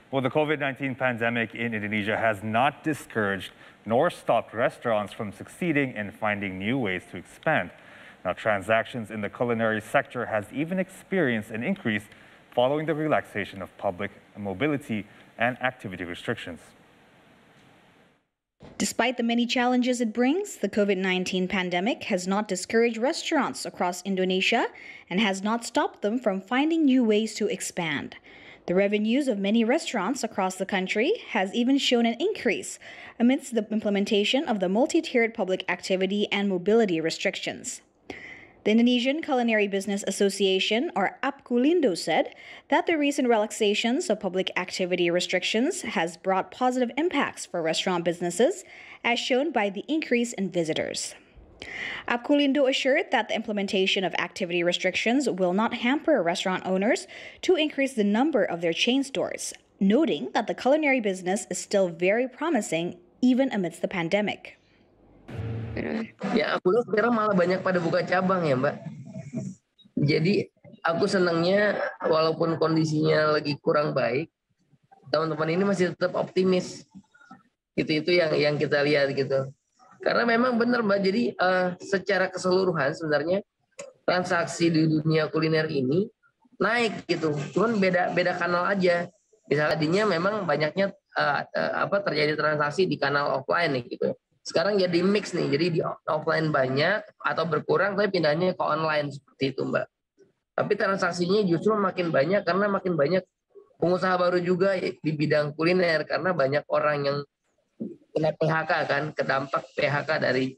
Well, the COVID-19 pandemic in Indonesia has not discouraged nor stopped restaurants from succeeding in finding new ways to expand. Now, transactions in the culinary sector has even experienced an increase following the relaxation of public mobility and activity restrictions. Despite the many challenges it brings, the COVID-19 pandemic has not discouraged restaurants across Indonesia and has not stopped them from finding new ways to expand. The revenues of many restaurants across the country has even shown an increase amidst the implementation of the multi-tiered public activity and mobility restrictions. The Indonesian Culinary Business Association, or APCULINDO, said that the recent relaxations of public activity restrictions has brought positive impacts for restaurant businesses, as shown by the increase in visitors. APCULINDO assured that the implementation of activity restrictions will not hamper restaurant owners to increase the number of their chain stores, noting that the culinary business is still very promising even amidst the pandemic. Ya, aku lihat sekarang malah banyak pada buka cabang ya, Mbak. Jadi aku senangnya walaupun kondisinya lagi kurang baik, teman-teman ini masih tetap optimis. Itu yang kita lihat gitu. Karena memang benar, Mbak. Jadi secara keseluruhan sebenarnya transaksi di dunia kuliner ini naik gitu. Cuman beda kanal aja. Misalnya tadinya memang banyaknya terjadi transaksi di kanal offline nih gitu. Sekarang jadi mix nih, jadi di offline banyak atau berkurang, tapi pindahnya ke online seperti itu, Mbak. Tapi transaksinya justru makin banyak karena makin banyak pengusaha baru juga di bidang kuliner karena banyak orang yang kena PHK kan, kedampak PHK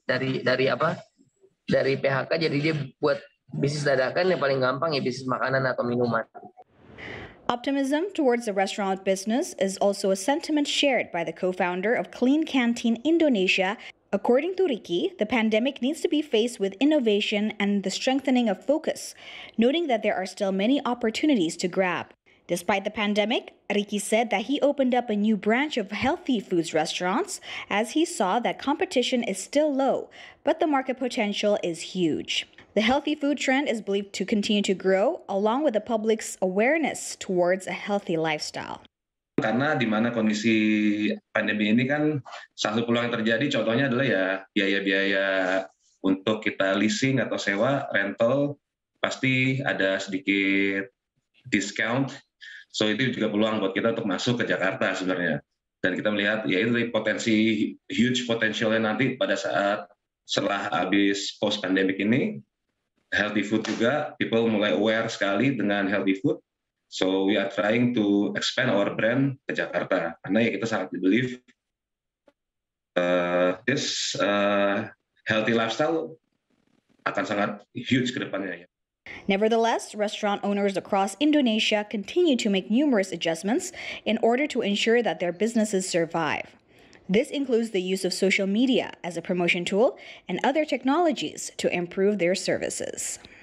dari PHK, jadi dia buat bisnis dadakan yang paling gampang ya bisnis makanan atau minuman. Optimism towards the restaurant business is also a sentiment shared by the co-founder of Clean Canteen Indonesia. According to Ricky, the pandemic needs to be faced with innovation and the strengthening of focus, noting that there are still many opportunities to grab. Despite the pandemic, Ricky said that he opened up a new branch of healthy foods restaurants as he saw that competition is still low, but the market potential is huge. The healthy food trend is believed to continue to grow, along with the public's awareness towards a healthy lifestyle. Karena di mana kondisi pandemi ini kan satu peluang yang terjadi, contohnya adalah ya biaya-biaya untuk kita leasing atau sewa, rental, pasti ada sedikit discount. So itu juga peluang buat kita untuk masuk ke Jakarta sebenarnya. Dan kita melihat ya itu potensi huge potentialnya nanti pada saat setelah habis post pandemic ini. Healthy food juga, people mulai aware sekali dengan healthy food. So we are trying to expand our brand ke Jakarta. Karena ya kita sangat believe this healthy lifestyle akan sangat huge ke depannya. Nevertheless, restaurant owners across Indonesia continue to make numerous adjustments in order to ensure that their businesses survive. This includes the use of social media as a promotion tool and other technologies to improve their services.